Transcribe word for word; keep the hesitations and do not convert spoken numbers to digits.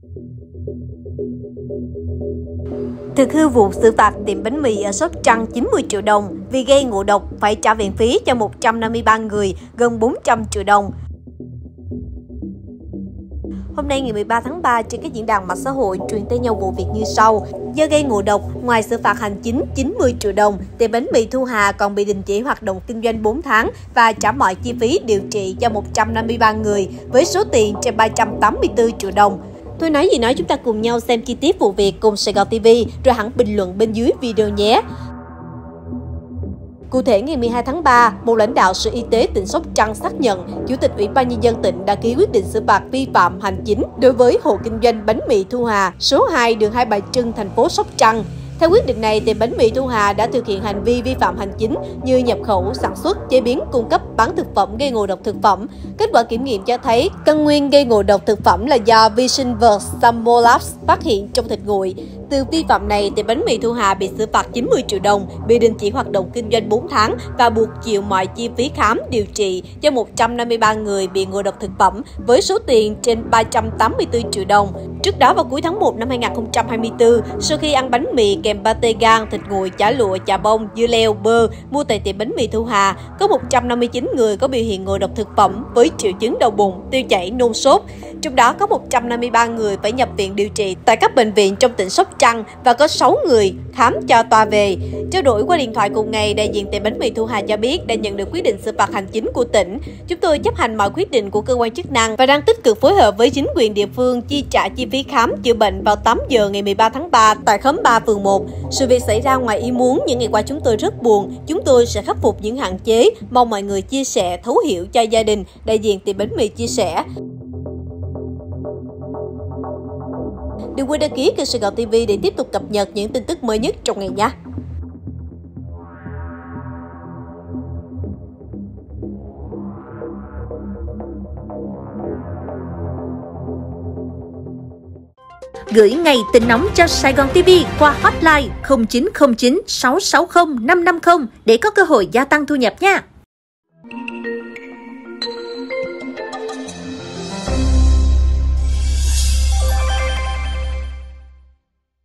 Thực hư vụ xử phạt tiệm bánh mì ở Sóc Trăng chín mươi triệu đồng vì gây ngộ độc phải trả viện phí cho một trăm năm mươi ba người, gần bốn trăm triệu đồng. Hôm nay ngày mười ba tháng ba, trên các diễn đàn mạng xã hội truyền tới nhau vụ việc như sau. Do gây ngộ độc, ngoài xử phạt hành chính chín mươi triệu đồng, tiệm bánh mì Thu Hà còn bị đình chỉ hoạt động kinh doanh bốn tháng và trả mọi chi phí điều trị cho một trăm năm mươi ba người với số tiền trên ba trăm tám mươi tư triệu đồng. Tôi nói gì nói, chúng ta cùng nhau xem chi tiết vụ việc cùng Sài Gòn ti vi rồi hẳn bình luận bên dưới video nhé. Cụ thể, ngày mười hai tháng ba, một lãnh đạo Sở Y tế tỉnh Sóc Trăng xác nhận Chủ tịch Ủy ban Nhân dân tỉnh đã ký quyết định xử phạt vi phạm hành chính đối với hộ kinh doanh bánh mì Thu Hà, số hai đường Hai Bà Trưng, thành phố Sóc Trăng. Theo quyết định này, tiệm bánh mì Thu Hà đã thực hiện hành vi vi phạm hành chính như nhập khẩu, sản xuất, chế biến, cung cấp, bán thực phẩm gây ngộ độc thực phẩm. Kết quả kiểm nghiệm cho thấy căn nguyên gây ngộ độc thực phẩm là do vi sinh vật Salmonella phát hiện trong thịt nguội. Từ vi phạm này, tiệm bánh mì Thu Hà bị xử phạt chín mươi triệu đồng, bị đình chỉ hoạt động kinh doanh bốn tháng và buộc chịu mọi chi phí khám, điều trị cho một trăm năm mươi ba người bị ngộ độc thực phẩm với số tiền trên ba trăm tám mươi tư triệu đồng. Trước đó, vào cuối tháng một năm hai nghìn không trăm hai mươi tư, sau khi ăn bánh mì kèm pate gan, thịt nguội, chả lụa, chà bông, dưa leo, bơ mua tại tiệm bánh mì Thu Hà, có một trăm năm mươi chín người có biểu hiện ngộ độc thực phẩm với triệu chứng đau bụng, tiêu chảy, nôn sốt. Trong đó có một trăm năm mươi ba người phải nhập viện điều trị tại các bệnh viện trong tỉnh Sóc Trăng và có sáu người khám cho toa về. Trao đổi qua điện thoại cùng ngày, đại diện tiệm bánh mì Thu Hà cho biết đã nhận được quyết định xử phạt hành chính của tỉnh. Chúng tôi chấp hành mọi quyết định của cơ quan chức năng và đang tích cực phối hợp với chính quyền địa phương chi trả chi phí khám chữa bệnh vào tám giờ ngày mười ba tháng ba tại khóm ba phường một. Sự việc xảy ra ngoài ý muốn, những ngày qua chúng tôi rất buồn. Chúng tôi sẽ khắc phục những hạn chế, mong mọi người chia sẻ, thấu hiểu cho gia đình, đại diện tiệm bánh mì chia sẻ. Đừng quên đăng ký kênh Sài Gòn ti vi để tiếp tục cập nhật những tin tức mới nhất trong ngày nhé. Gửi ngày tin nóng cho Sài Gòn ti vi qua hotline không chín không chín sáu sáu không năm năm không để có cơ hội gia tăng thu nhập nha.